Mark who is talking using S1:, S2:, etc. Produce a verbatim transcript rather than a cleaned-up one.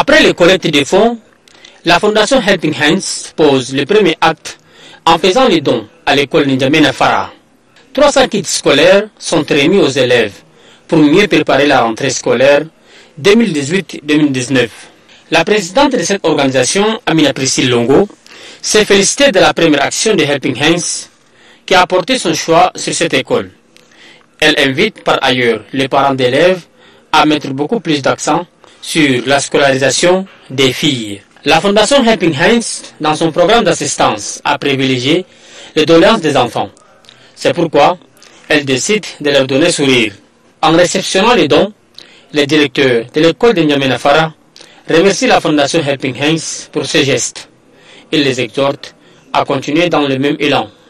S1: Après les collectes de fonds, la Fondation Helping Hands pose le premier acte en faisant les dons à l'école N'Djamena Fara. trois cents kits scolaires sont remis aux élèves pour mieux préparer la rentrée scolaire deux mille dix-huit deux mille dix-neuf. La présidente de cette organisation, Amina Priscille Longo, s'est félicitée de la première action de Helping Hands qui a porté son choix sur cette école. Elle invite par ailleurs les parents d'élèves à mettre beaucoup plus d'accent sur la scolarisation des filles. La Fondation Helping Hands, dans son programme d'assistance, a privilégié les doléances des enfants. C'est pourquoi elle décide de leur donner sourire. En réceptionnant les dons, le directeur de l'école de N'Djamena Fara remercie la Fondation Helping Hands pour ce geste. Il les exhorte à continuer dans le même élan.